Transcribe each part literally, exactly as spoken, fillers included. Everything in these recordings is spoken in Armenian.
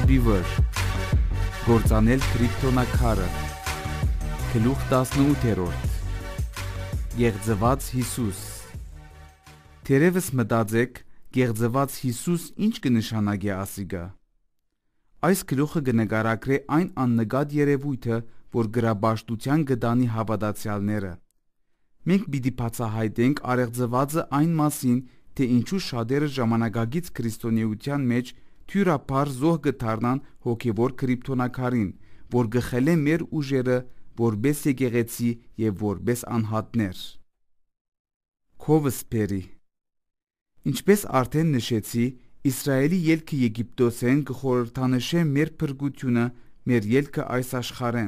սկզբի վր, գործանել քրիպտոնակարը, գլուխ տասնութերորդ, Գեղձված Հիսուս։ Թերևս մտածեք, Գեղձված Հիսուս ինչ կնշանակի ասիգա։ Այս գլուխը կնկարագրե այն աննկատ երևույթը, որ գրաբաշխության գտանի հավատացյալները։ Մենք պիտի բացահայտենք արեղծվածը այն մասին, թե ինչու շատերը ժամանակակից քրիստոնեության մեջ թյուրապար զոհ կդառնան հոգևոր քրիպտոնակարին, որ գխել է մեր ուժերը որպես եկեղեցի եւ որպես անհատներ։ Քովսպերի։ Ինչպես արդեն նշեցի, Իսրայելի ելքը Եգիպտոսեն կխորհրդանշե մեր փրկությունը, մեր ելքը այս աշխարհեն։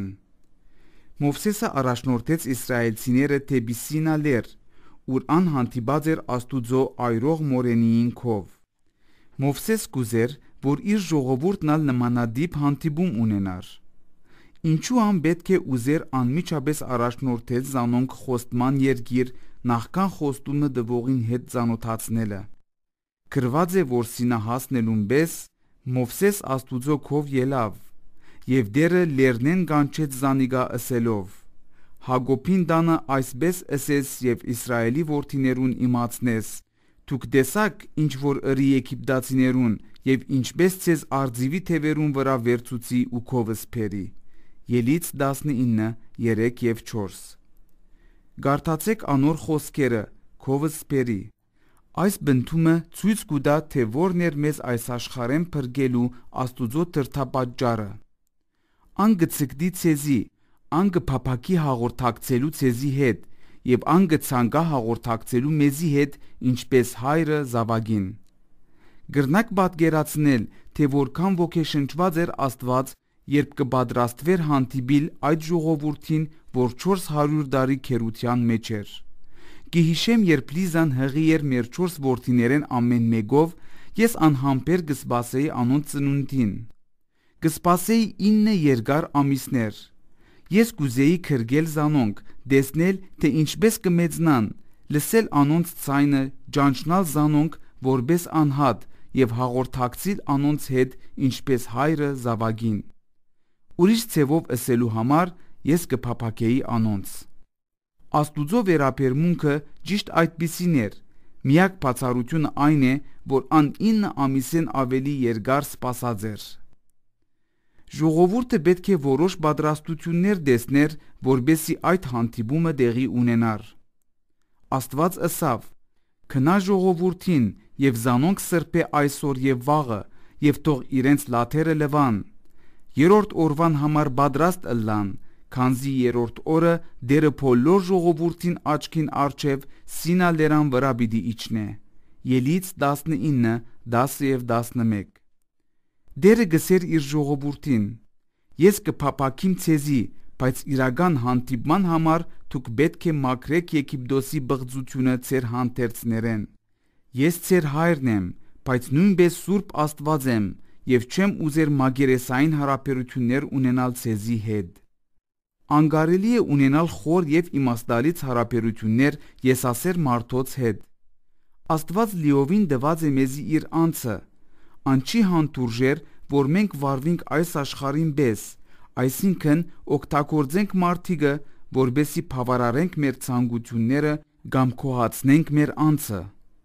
Մովսեսը առաջնորդեց իսրայելցիները դեպի Սինա լեռ, ուր անհանդիպած էր Աստուծո այրող մորենիին քով։ Մովսես կուզեր, որ իր ժողովուրդն ալ նմանադիպ հանդիպում ունենար։ Ինչու ան պետք է ուզեր անմիջապես առաջնորդել զանոնք խոստման երկիր նախքան խոստումը տվողին հետ ծանոթացնելը։ Գրված է, որ Սինա հասնելուն պես Մովսես Աստուծո քով ելավ, եւ դերը լեռնեն կանչեց զանիգա ըսելով. Հակոբին տանը այսպես ըսես եւ Իսրայելի որդիներուն իմացնես. Դուք տեսաք ինչ որ ըրի Եգիպտացիներուն եւ ինչպես ցեզ արձիվի թևերուն վրա վերցուցի ու քովս փերի։ Ելից տասնինը երեք եւ չորս։ Գարտացեք անոր խոսքերը քովս փերի։ Այս բնթումը ցույց կուտա, թե որն էր մեզ այս աշխարհեն փրկելու Աստուծո դրդապատճառը։ Ան գցկդի ցեզի, ան գփափակի հաղորդակցելու ցեզի հետ եւ ան գցանկա հաղորդակցելու մեզի հետ, ինչպես հայրը զավակին։ Գրնակ պատկերացնել, թե որքան ոգեշնչված էր Աստված, երբ կպատրաստվեր հանդիպիլ այդ ժողովրդին, որ չորս հարյուր տարի քերության մեջ էր։ Գիհիշեմ, երբ Լիզան հղի էր մեր չորս որդիներեն ամեն մեկով, ես անհամբեր կսպասեի անոնց ծնունդին։ Կսպասեի ինը երկար ամիսներ։ Ես կուզեի քրգել զանոնք, տեսնել, թե ինչպես կմեծնան, լսել անոնց ձայնը, ճանչնալ զանոնք որպես անհատ եւ հաղորդակցիլ անոնց հետ, ինչպես հայրը զավակին։ Ուրիշ ցևով ասելու համար ես կփափակեի անոնց։ Աստուծո վերաբերմունքը ճիշտ այդպիսին էր։ Միակ բացառությունը այն է, որ ան ինը ամիսեն ավելի երկար սպասած էր։ Ժողովուրդը պետք է որոշ պատրաստություններ տեսներ, որբեսի այդ հանդիպումը տեղի ունենար։ Աստված ըսավ. «Քնա ժողովուրդին եւ զանոնք սրբե այսօր եւ վաղը, եւ թող իրենց լաթերը լվան։ Երրորդ օրվան համար պատրաստ ըլլան, քանզի երրորդ օրը դերը բոլոր ժողովուրդին աչքին առջև Սինա լեռան վրա պիտի իջնե»։ Ելից տասնինը դասը եւ տասնմեկ։ Դերը գսեր իր ժողովուրդին. «Ես կփափակիմ ցեզի, բայց իրական հանդիպման համար դուք պետք է մաքրեք Եգիպտոսի բղծությունը ձեր հանդերձներեն։ Ես ձեր հայրն եմ, բայց նույնպես Սուրբ Աստված եմ եւ չեմ ուզեր մագերեսային հարաբերություններ ունենալ ցեզի հետ»։ Անկարելի է ունենալ խոր եւ իմաստալից հարաբերություններ եսասեր մարդոց հետ։ Աստված լիովին տված է մեզի իր անձը։ Ան չի հանդուրժեր, որ մենք վարվենք այս աշխարհին պես, այսինքն օգտագործենք մարդիկը, որբեսի բավարարենք մեր ցանկությունները կամ քոհացնենք մեր անձը։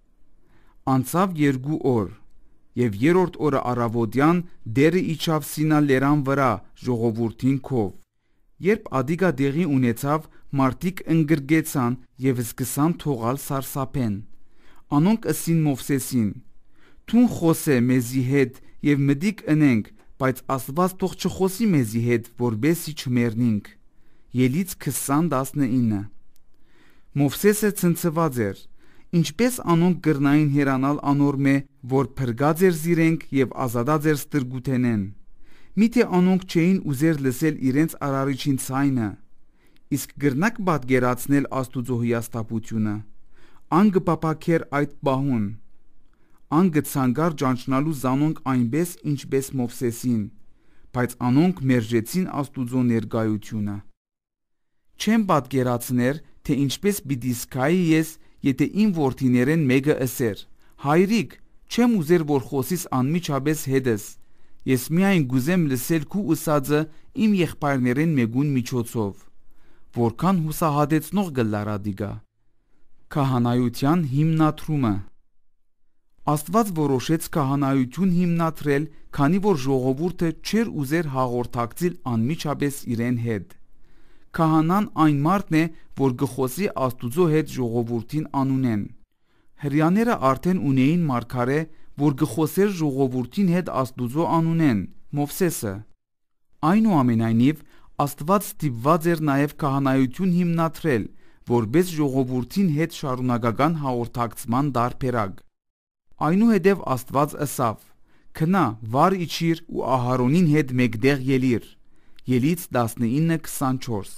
Անցավ երկու օր, եւ երրորդ օրը առավոտյան դերը իջավ Սինա լեռան վրա ժողովրդին քով։ Երբ ադիգա դեղի ունեցավ, մարդիկ ընկրկեցան եւ սկսան թողալ սարսափեն։ Անոնք ըսին Մովսեսին. «Թուն խոսե մեզի հետ եւ մտիկ ընենք, բայց Աստված թող չխոսի մեզի հետ, որբեսի չմեռնինք»։ Ելից քսան տասնինը։ Մովսեսը ցնցված էր։ Ինչպես անոնք կրնային հերանալ անորմե, որ փրկած էր զիրենք եւ ազատած էր ստրգութենեն։ Միթե անոնք չէին ուզեր լսել իրենց արարիչին ցայնը։ Իսկ գրնակ պատկերացնել Աստուծո հիասթափությունը։ Ան կփափակեր այդ պահուն։ Ան կցանկար ճանչնալու զանոնք այնպես, ինչպես Մովսեսին, բայց անոնք մերժեցին Աստուծո ներկայությունը։ Չեմ պատկերացներ, թե ինչպես պիտի զգայի ես, եթե իմ որդիներեն մեկը ըսեր. «Հայրիկ, չեմ ուզեր, որ խոսիս անմիջապես հետս, Ես միայն գուզեմ լսել քու ուսածը իմ եղբայրներեն մեկուն միջոցով, որքան հուսահատեցնող գլարա դիգա։ Քահանայության հիմնադրումը։ Աստված որոշեց քահանայություն հիմնադրել, քանի որ ժողովուրդը չէր ուզեր հաղորդակցիլ անմիջապես իրեն հետ։ Քահանան այն մարդն է, որ գխոսի Աստուծո հետ ժողովուրդին անունեն։ Հրյաները արդեն ունեին մարգարե, որ գխոսեր ժողովուրդին հետ Աստուծո անունեն, Մովսեսը։ Այնուամենայնիվ, Աստված ստիպված էր նաև քահանայություն հիմնադրել, որպես ժողովուրդին հետ շարունակական հաղորդակցման դարբերակ։ Այնուհետև Աստված ըսավ. «Քնա, վար իջիր ու Ահարոնին հետ մեկտեղ ելիր»։ Ելից տասնինը քսանչորս։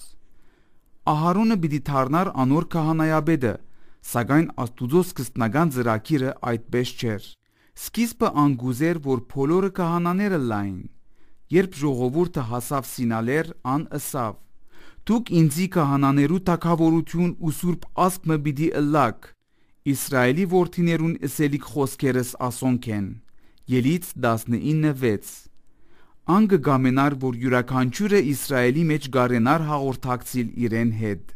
Ահարոնը պիտի դառնար անոր քահանայապետը, սակայն Աստուծո սկզբնական ծրագիրը այդպես չէր։ Սկիզբը անգուզեր, որ բոլորը քահանաները լային։ Երբ ժողովուրդը հասավ Սինալեր, ան ըսավ. «Դուք ինձի քահանաներու թագավորություն ու սուրբ ազգը պիտի ըլլաք, Իսրայելի որդիներուն ըսելիք խոսքերս ասոնք են»։ Ելից տասնինը վեց։ Ան կգամենար, որ յուրաքանչյուրը Իսրայելի մեջ գարենար հաղորդակցիլ իրեն հետ։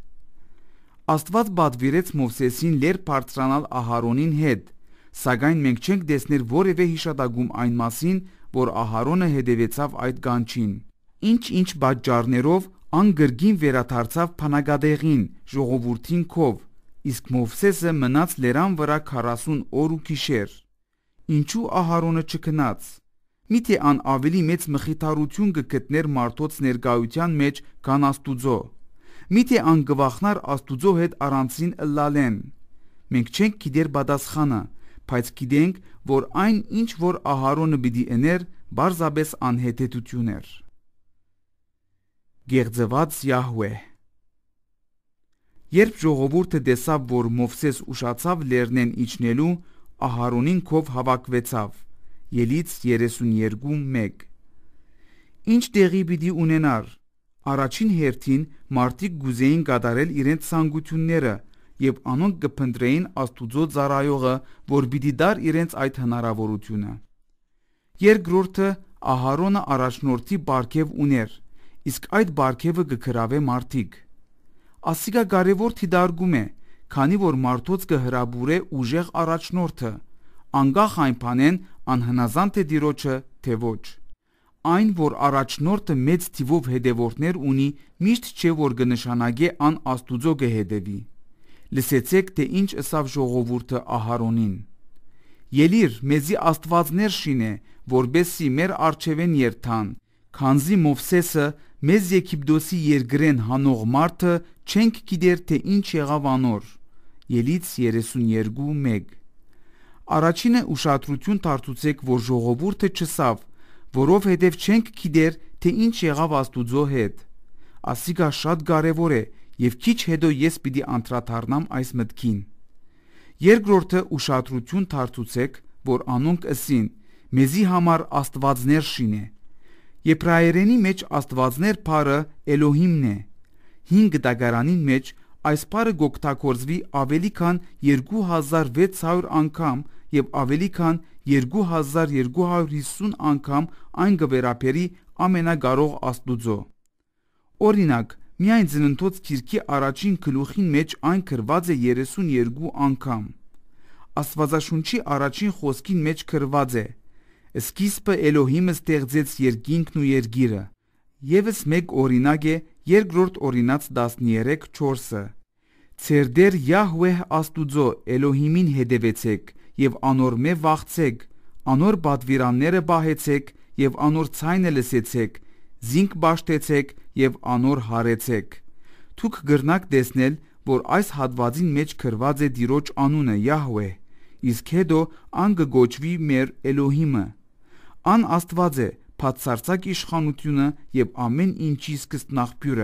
Աստված պատվիրեց Մովսեսին լեր բարձրանալ Ահարոնին հետ, սակայն մենք չենք տեսներ որևէ հիշատակում այն մասին, որ Ահարոնը հետևեցավ այդ կանչին։ Ինչ-ինչ պատճառներով ան գրգին վերադարձավ բանակատեղին ժողովրդին քով, իսկ Մովսեսը մնաց լերան վրա քառասուն օր ու գիշեր։ Ինչու Ահարոնը չքնաց։ Միթե ան ավելի մեծ մխիթարություն կգտներ մարդոց ներկայության մեջ, քան Աստուծո։ Միթե ան կվախնար Աստուծո հետ առանցին ըլլալեն։ Մենք չենք գիտեր պատասխանը, բայց գիտենք, որ այն ինչ որ Ահարոնը պիտի ըներ, բարձաբես անհետեթություն էր։ Գեղձված Յահվե։ Երբ ժողովուրդը տեսավ, որ Մովսես ուշացավ լեռնեն իջնելու, Ահարոնին քով հավաքվեցավ։ Ելից երեսունյերկու մեկ։ Ինչ տեղի պիտի ունենար։ Առաջին հերթին մարդիկ գուզեին կատարել իրենց ցանկությունները, եւ անոնք կփնտրեին Աստուծո ծառայողը, որ պիտի դար իրենց այդ հնարավորությունը։ Երկրորդը Ահարոնը առաջնորդի բարգև ուներ, իսկ այդ բարգևը կգրավե մարդիկ։ Ասիկա կարևոր թիդարգում է, քանի որ մարդոց կհրաբուրե ուժեղ առաջնորդը, անկախ այն բանեն անհնազանդ է դիրոջը, թե ոչ։ Այն, որ առաջնորդը մեծ թիվով հետևորդներ ունի, միշտ չէ, որ կնշանակե ան Աստուծո կհետևի։ Լսեցեք, թե ինչ ըսավ ժողովուրդը Ահարոնին. «Ելիր, մեզի աստվածներ շինե, որբեսի մեր առջևեն երթան, քանզի Մովսեսը մեզ Եգիպտոսի երկրեն հանող մարդը չենք գիտեր, թե ինչ եղավ անոր»։ Ելից երեսունյերկու մեկ։ Առաջինը ուշադրություն դարձուցեք, որ ժողովուրդը չսավ, որովհետև չենք գիտեր, թե ինչ եղավ Աստուծո հետ։ Ասիկա շատ կարևոր է, եւ քիչ հետո ես պիտի անդրադառնամ այս մտքին։ Երկրորդը ուշադրություն դարձուցեք, որ անոնք ըսին. «Մեզի համար աստվածներ շինե»։ Եբրայերենի մեջ աստվածներ բառը Էլոհիմն է։ Հինգ դագարանին մեջ այս բառը գօգտագործվի ավելի քան երկու հազար վեց հարյուր անգամ եւ ավելի քան երկու հազար երկու հարյուր հիսուն անգամ այն կվերապերի ամենակարող Աստուծո։ Օրինակ, միայն Ծննդոց գիրքի առաջին գլուխին մեջ այն գրված է երեսունյերկու անգամ։ Աստվածաշունչի առաջին խոսքին մեջ գրված է. «Սկիզբը Էլոհիմը ստեղծեց երկինքն ու երկիրը»։ Եվս մեկ օրինակ է երկրորդ օրինաց տասներեք չորսը. «Ձեր դեր Յահվեհ Աստուծո Էլոհիմին հետևեցեք եւ անոր մե վախցեք, անոր պատվիրանները պահեցեք եւ անոր ցայնը լսեցեք, զինք բաշտեցեք եւ անոր հարեցեք»։ Դուք գրնակ տեսնել, որ այս հատվածին մեջ գրված է Տիրոջ անունը Յահվե, իսկ հետո ան կգոչվի մեր Էլոհիմը։ Ան Աստված է, բացարձակ իշխանությունը եւ ամեն ինչի սկզբնաղբյուրը։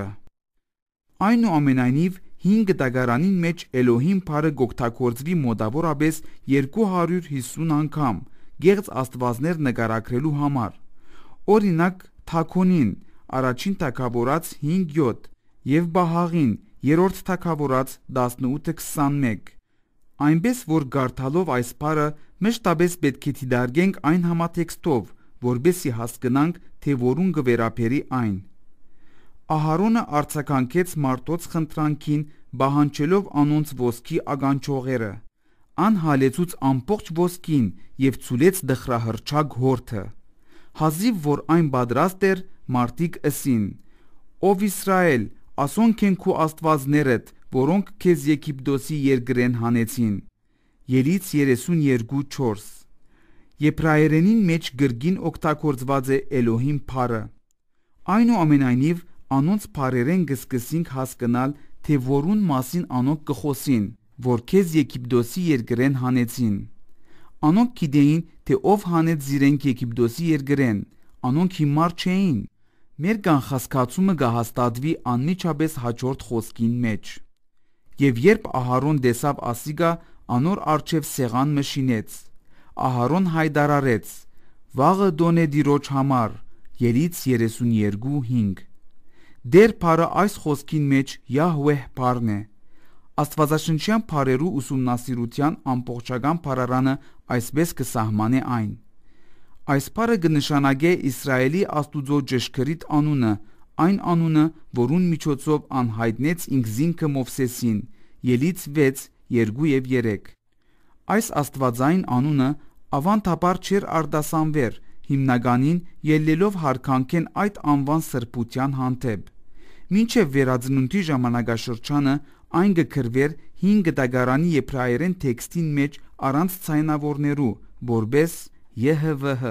Այնուամենայնիվ հինգ դագարանին մեջ Էլոհիմ բառը գօգտագործվի մոտավորապես երկու հարյուր հիսուն անգամ գեղձ աստվածներ նկարագրելու համար։ Օրինակ Թաքոնին առաջին թագավորած հինգ յոթ եւ Բահաղին երրորդ թագավորած տասնութը քսանմեկ։ Այնպես որ գարթալով այս բառը մշտապես պետք է դիտարկենք այն համատեքստով, որբեսի հասկանանք, թե որուն կվերապերի այն։ Ահարոնը արձագանքեց մարդոց խնդրանքին, բահանջելով անոնց ոսկի ագանչողերը, ան հալեցուց ամբողջ ոսկին եւ ցուլեց դխրահրճակ հորթը։ Հազիվ որ այն պատրաստ էր, մարդիկ ըսին. «Ով Իսրայել, ասոնք են քու աստվածներդ, որոնք քեզ Եգիպտոսի երկրեն հանեցին»։ Ելից երեսունյոթ չորս։ Եբրայերենին մեջ գրգին օգտագործված է Էլոհիմ փառը։ Այնուամենայնիվ անոնց փառերեն կսկսենք հասկանալ, թե որուն մասին անոնք կխոսին, որ քեզ Եգիպտոսի երկրեն հանեցին։ Անոնք գիտեին, թե ով հանեց զիրենք Եգիպտոսի երկրեն, անոնք հիմար չէին։ Մեր կանխասկացումը կհաստատվի անմիջապես հաջորդ խոսքին մեջ։ Եվ երբ Ահարոն տեսավ ասիգա, անոր առջև սեղան մշինեց։ Ահարոն հայտարարեց. «Վաղը դոնե դիրոջ համար»։ Ելից երեսունյոթ հինգ։ Դեր փառը այս խոսքին մեջ Յահվեհ փառն է։ Աստվածաշնչյան փառերու ուսումնասիրության ամբողջական փառարանը այսպես կսահմանե այն. այս փառը կնշանակե Իսրայելի Աստուծո ճշգրիտ անունը, այն անունը, որուն միջոցով անհայտնեց ինքզինքը Մովսեսին։ Ելից վեց երկու եւ երեք։ Այս աստվածային անունը ավանդաբար չէր արտասանվեր, հիմնականին ելնելով հարկանքեն այդ անվան սրբության հանդեպ։ Մինչև վերածնունդի ժամանակաշրջանը այն կգրվեր հինգ դագարանի եբրայերեն տեքստին մեջ առանց ցայնավորներու, որպես ԵՀՎՀ։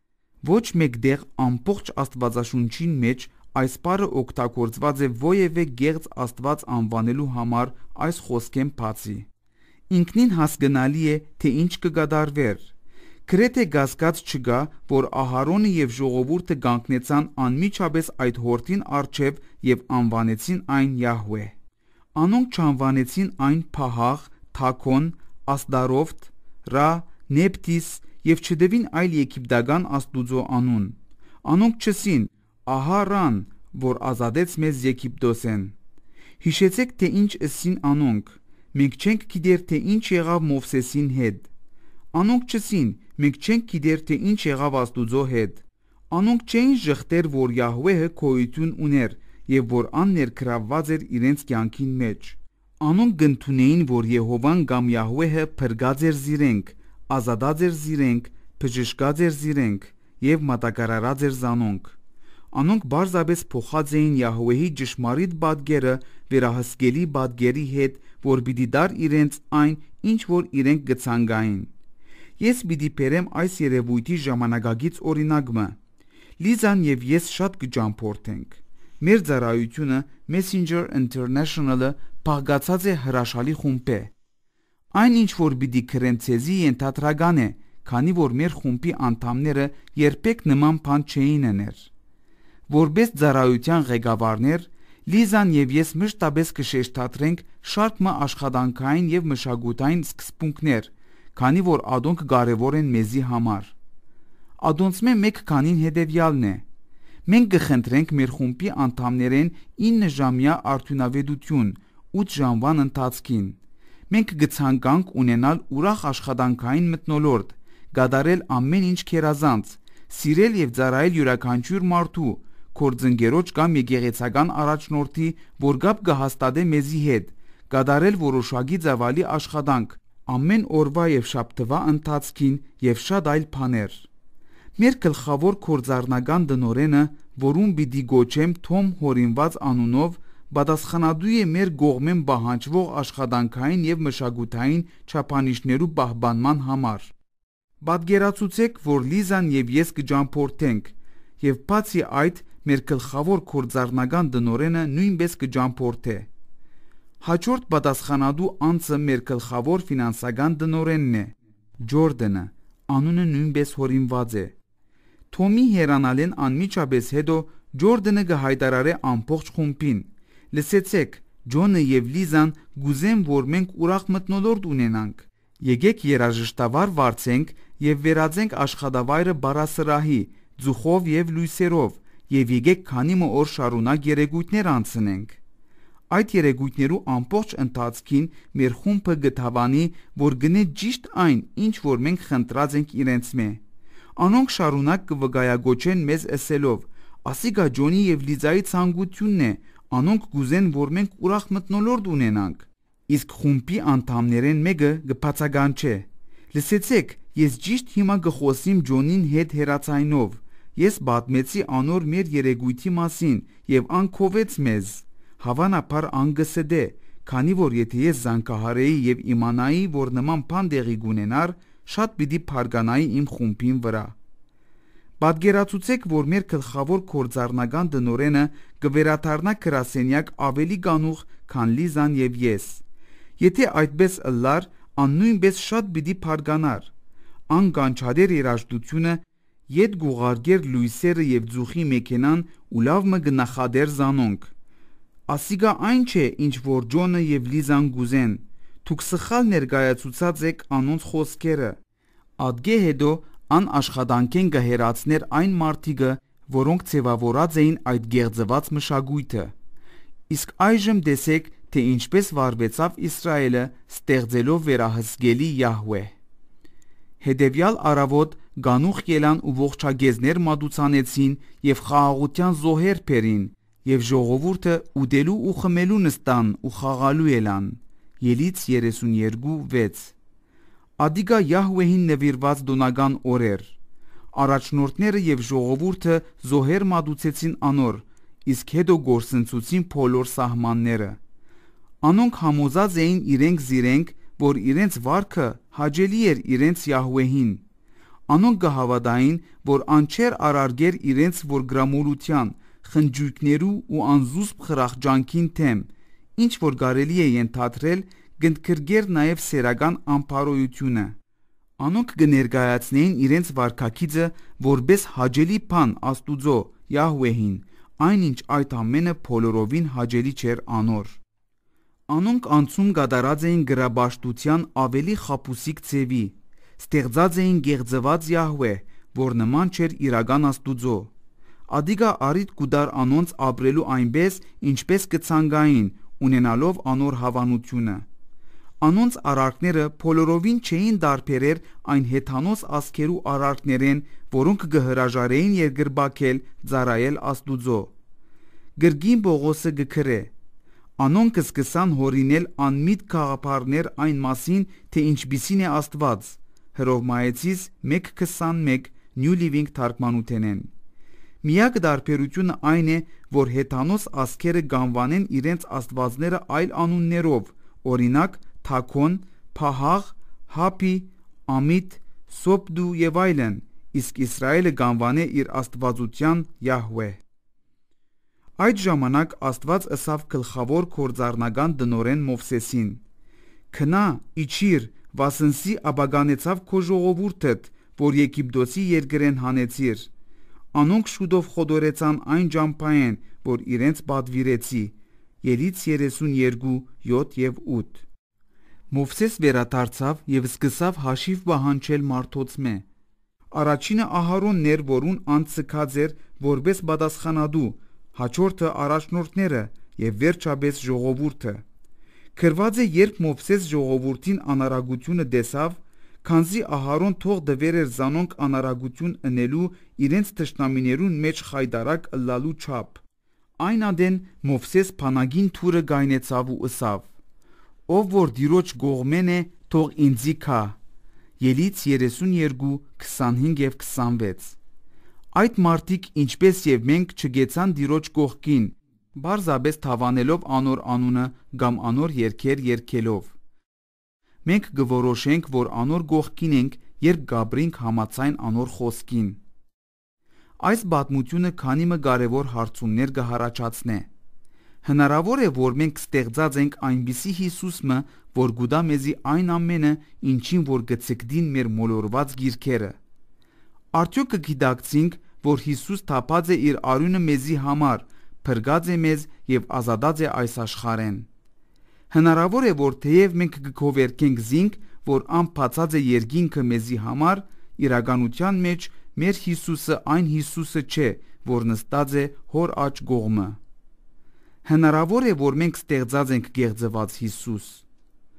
Ոչ մեկ դեղ ամբողջ աստվածաշունչին մեջ այս բառը օգտագործված է ովևէ գեղձ աստված անվանելու համար այս խոսքեն բացի։ Ինքնին հասկանալի է, թե ինչ կկատարվեր։ Գրեթե գասկած չկա, որ Ահարոնը եւ ժողովուրդը կանգնեցան անմիջապես այդ հորթին առջև եւ անվանեցին այն Յահվեհ։ Անոնք չանվանեցին այն Փահաղ, Թաքոն, Աստարովթ, Ռա, Նեպտիս եւ չդեվին այլ եգիպտական աստուծո անուն։ Անոնք չսին. «Ահա Ռան, որ ազատեց մեզ Եգիպտոսեն»։ Հիշեցեք, թե ինչ ըսին անոնք. «Մենք չենք գիտեր, թե ինչ եղավ Մովսեսին հետ»։ Անոնք չսին. «Մենք չենք գիտեր, թե ինչ եղավ Աստուծո հետ»։ Անոնք չէին ժխտեր, որ Յահվեհը գոյություն ուներ եւ որ ան ներգրավված էր իրենց կյանքին մեջ։ Անոնք գնդունեին, որ Եհովան կամ Յահվեհը փրկած էր զիրենք, ազատած էր զիրենք, բժշկած էր զիրենք եւ մատակարարած էր զանոնք։ Անոնք բարձրապես փոխած էին Յահվեհի ճշմարիտ պատկերը վերահսկելի պատկերի հետ, որ պիտի դար իրենց այն, ինչ որ իրենք գցանգային։ Ես պիտի բերեմ այս երևույթի ժամանակագից օրինակը։ Լիզան եւ ես շատ կճամփորդենք։ Մեր ծառայությունը Messenger International-ը բաղկացած է հրաշալի խումբե։ Այն ինչ որ պիտի գրեն ցեզի ենթադրական է, քանի որ մեր խումբի անդամները երբեք նման բան չէին անել։ Որպես ծառայության ղեկավարներ, Լիզան եւ ես մշտապես կշեշտադրենք շարքը աշխատանքային եւ մշակութային սկզբունքներ, քանի որ ադոնք կարևոր են մեզի համար։ Ադոնցմե մեկ քանին հետեւյալն է. մենք կխնդրենք մեր խումբի անդամներեն ինը ժամյա արդյունավետություն ութ ժամվան ընթացքին։ Մենք կցանկանք ունենալ ուրախ աշխատանքային մթնոլորտ, կատարել ամեն ինչ քերազանց, սիրել եւ ծառայել յուրաքանչյուր մարդու, կորձընկերոջ կամ եկեղեցական առաջնորդի, որ գապ կհաստատե մեզի հետ, կատարել որոշակի ծավալի աշխատանք ամեն օրվա եւ շաբթվա ընթացքին եւ շատ այլ բաներ։ Մեր գլխավոր կորձառնական դնորենը, որում պիտի գոչեմ Թոմ հորինված անունով, պատասխանատու է մեր կողմեն պահանջվող աշխատանքային եւ մշակութային չափանիշներու պահպանման համար։ Պատկերացուցեք, որ Լիզան եւ ես կճամփորդենք, եւ բացի այդ մեր գլխավոր կորձառնական դնորենը նույնպես կճամփորդե։ Հաջորդ պատասխանատու անձը մեր գլխավոր ֆինանսական դնորենն է, Ջորդանը, անունը նույնպես հորինված է։ Թոմի հերանալեն անմիջապես հետո Ջորդանը կհայտարարե ամբողջ խումբին. «Լսեցեք, Ջոնը եւ Լիզան գուզեն, որ մենք ուրախ մթնոլորտ ունենանք։ Եկեք երաժշտավար վարձենք եւ վերածենք աշխատավայրը բառասրահի, ձուխով եւ լույսերով, եւ եկեք քանի մը օր շարունակ երեկույթներ անցնենք»։ Այդ երեկույթներու ամբողջ ընթացքին մեր խումբը գտավանի, որ գնե ճիշտ այն, ինչ որ մենք խնդրած ենք իրենց մե։ Անոնք շարունակ կվգայագոչեն մեզ ասելով. ասիկա Ջոնի եւ Լիզայի ցանկությունն է, անոնք գուզեն, որ մենք ուրախ մթնոլորտ ունենանք։ Իսկ խումբի անդամներեն մեկը կբացականչե. լսեցեք, ես ճիշտ հիմա կխոսիմ Ջոնին հետ հերացայնով։ Ես պատմեցի անոր մեր երեգույթի մասին եւ ան քովեց մեզ։ Հավանաբար ան գսդե, քանի որ եթե ես զանգահարեի եւ իմանայի, որ նման բան դեղի գունենար, շատ պիտի փարգանայի իմ խումբին վրա։ Պատկերացուցեք, որ մեր գլխավոր կորձառնական դնորենը կվերադառնա գրասենյակ ավելի գանուխ, քան Լիզան եւ ես։ Եթե այդպես ըլլար, ան նույնպես շատ պիտի փարգանար։ Ան կանչադեր երաժշտությունը Ետ գուղարգեր լույսերը եւ ձուխի մեքենան ու լավ մը գնախադեր զանոնք։ Ասիգա այն չէ, ինչ որ Ջոնը եւ Լիզան գուզեն։ Դուք սխալ ներկայացուցած եք անոնց խոսքերը։ Ադգե հետո ան աշխատանքեն կհերացներ այն մարդիկը, որոնք ձևավորած էին այդ գեղձված մշակույթը։ Իսկ այժմ տեսեք, թե ինչպես վարվեցավ Իսրայելը ստեղծելով վերահսկելի Յահվե։ Հետևյալ առավոտ գանուխ ելան ու ողջագեզներ մատուցանեցին եւ խաղաղության զոհեր բերին եւ ժողովուրդը ուտելու ու խմելու նստան ու խաղալու ելան։ Ելից երեսունյերկու վեց։ Ադիգա Յահվեհին նվիրված դոնական օրեր։ Առաջնորդները եւ ժողովուրդը զոհեր մատուցեցին անոր, իսկ հետո գործընծուցին բոլոր սահմանները։ Անոնք համոզած էին իրենք զիրենք, որ իրենց վարքը հաջելի էր իրենց Յահվեհին։ Անոնք կհավատային, որ անչեր արարգեր իրենց որ գրամոլության, խնջույքներու ու անզուսպ խրախճանքին թեմ, ինչ որ կարելի է ենթադրել, գնդկրգեր նաև սերական ամփարոյությունը։ Անոնք կներկայացնեին իրենց վարքագիծը որպես հաջելի բան Աստուծո Յահվեհին, այնինչ այդ ամենը բոլորովին հաջելի չէր անոր։ Անոնք անցում կատարած էին գրաբաշխության ավելի խապուսիկ ձևի, ստեղծած էին գեղձված Յահվե, որ նման չէր իրական Աստուծո։ Ադիգա արիդ կուդար անոնց ապրելու այնպես, ինչպես կցանկային, ունենալով անոր հավանությունը։ Անոնց արարքները բոլորովին չէին դարբերեր այն հեթանոս ասկերու արարքներեն, որոնք կհրաժարեին երկրբակել ծառայել Աստուծո։ Գրգին Պողոսը գքրե. Անոնք կսկսան հորինել անմիտ գաղափարներ այն մասին, թե ինչպիսին է Աստված։ Հռովմայեցիս մեկ քսանմեկ New Living թարգմանութենեն։ Միակ դարբերությունը այն է, որ հեթանոս ասկերը գանվանեն իրենց աստվածները այլ անուններով, օրինակ Թաքոն, Փահաղ, Հապի, Ամիտ, Սոպդու եւ այլն, իսկ Իսրայելը գանվանե իր աստվածության Յահվե։ Այդ ժամանակ Աստված ըսավ գլխավոր կորձառնական դնորեն Մովսեսին. «Քնա, իջիր, վասնսի աբագանեցավ քո ժողովուրդդ, որ Եգիպտոսի երկրեն հանեցիր»։ Անոնք շուտով խոդորեցան այն ջամփային, որ իրենց պատվիրեցի։ Ելից երեսունյերկու յոթ եւ ութ։ Մովսես վերադարձավ եւ սկսավ հաշիվ պահանջել մարդոցմե։ Առաջինը Ահարոնն էր, որուն անցկած էր որպես պատասխանատու, հաջորդը առաջնորդները եւ վերջապես ժողովուրդը։ Գրված է, երբ Մովսես ժողովրդին անարագությունը տեսավ, քանզի Ահարոն թող դվեր էր զանոնք անարագություն ընելու իրենց թշնամիներուն մեջ խայդարակ ըլլալու չափ։ Այն ադեն Մովսես փանագին թուրը գայնեցավ ու ըսավ. «Ով որ Տիրոջ կողմեն է, թող ինձի քա»։ Ելից երեսունյերկու քսանհինգ եւ քսանվեց։ Այդ մարդիկ ինչպես եւ մենք չգեցան Տիրոջ կողքին, բարձաբես թավանելով անոր անունը կամ անոր երգեր երգելով։ Մենք կորոշենք, որ անոր կողքին ենք, երբ գաբրինք համաձայն անոր խոսքին։ Այս պատմությունը քանի մը կարևոր հարցումներ կհառաջացնե։ Հնարավոր է, որ մենք ստեղծած ենք այնպիսի Հիսուսը, որ գուտա մեզի այն ամենը, ինչին որ գցկդին մեր մոլորված գիրքերը։ Արդյոք կգիտակցինք, որ Հիսուս թափած է իր արյունը մեզի համար, փրկած է մեզ եւ ազատած է այս աշխարհեն։ Հնարավոր է, որ թեև մենք կգովերքենք զինք, որ անբացած է երկինքը մեզի համար, իրականության մեջ մեր Հիսուսը այն Հիսուսը չէ, որ նստած է հոր աջ կողմը։ Հնարավոր է, որ մենք ստեղծած ենք գեղձված Հիսուս։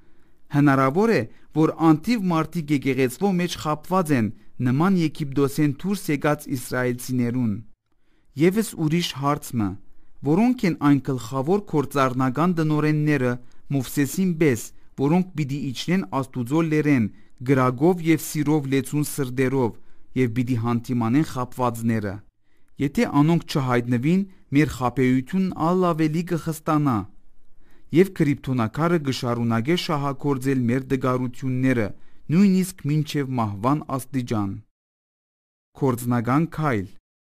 Հնարավոր է, որ անթիվ մարդիկ եկեղեցվո մեջ խաբված են նման Եգիպտոսեն դուրս եկած իսրայելցիներուն։ Եվս ուրիշ հարց մը, որոնք են այն գլխավոր կործառնական դնորենները Մովսեսին պես, որոնք պիտի իջնեն Աստուծո լերեն գրագով եւ սիրով լեցուն սրդերով եւ պիտի հանդիմանեն խաբվածները։ Եթե անոնք չհայտնվին, մեր խաբեությունն ալավելի կխստանա եւ քրիպտոնակարը գշարունակե շահագործել մեր դգարությունները, նույնիսկ մինչև մահվան աստիճան։ Կորձնական քայլ։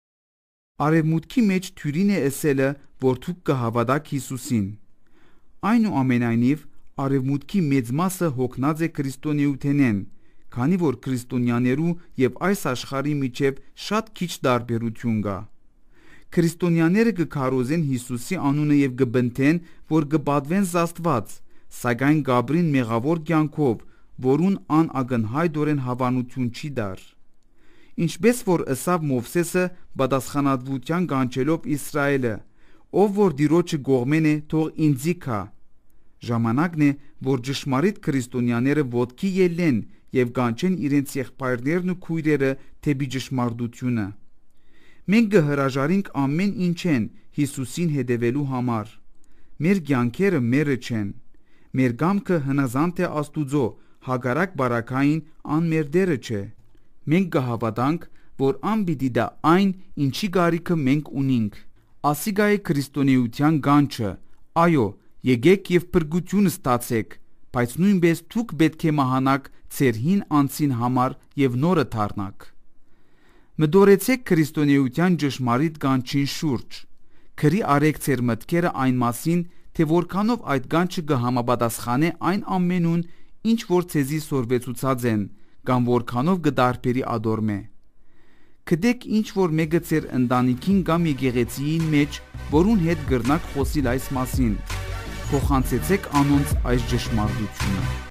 Արևմուտքի մեջ թյուրին է ասելը, որ դուք կհավատաք Հիսուսին։ Այնուամենայնիվ, արևմուտքի մեծ մասը հոգնած է քրիստոնեութենեն, քանի որ քրիստոնյաներու եւ այս աշխարհի միջև շատ քիչ տարբերություն կա։ Քրիստոնյաները կքարոզեն Հիսուսի անունը եւ կբնթեն, որ կպատվեն Աստված, սակայն Գաբրին մեղավոր կյանքով, որուն ան ակնհայտորեն հավանություն չի դար։ Ինչպես որ ըսավ Մովսեսը պատասխանատվության կանչելով Իսրայելը, ով որ Տիրոջը կողմեն է, թող ինձի գա։ Ժամանակն է, որ ճշմարիտ քրիստոնյաները ոտքի ելնեն եւ կանչեն իրենց եղբայրներն ու քույրերը թեպի ճշմարտությունը։ Մենք կհրաժարենք ամեն ինչեն Հիսուսին հետևելու համար։ Մեր կյանքերը մերը չեն։ Մեր կամքը հնազանդ է Աստուծո, հակառակ բարակային ան մեր դերը չէ։ Մենք կհավատանք, որ ան պիտի դա այն, ինչի գարիքը մենք ունենք։ Ասիկա է քրիստոնեության գանչը։ Այո, եկեք եւ փրկություն ստացեք, բայց նույնպես դուք պետք է մահանաք ձեր հին անձին համար եւ նորը դառնաք։ Մտորեցեք քրիստոնեության ճշմարիտ գանչին շուրջ։ Քրի արեք ձեր մտքերը այն մասին, թե որքանով այդ գանչը կհամապատասխանե այն ամենուն, ինչ որ ցեզի սորվեցուցած են, կամ որքանով կդարբերի ադորմե։ Գտեք ինչ որ մեկը ձեր ընտանիքին կամ եկեղեցիին մեջ, որուն հետ գրնակ խոսիլ այս մասին։ Փոխանցեցեք անոնց այս ճշմարտությունը։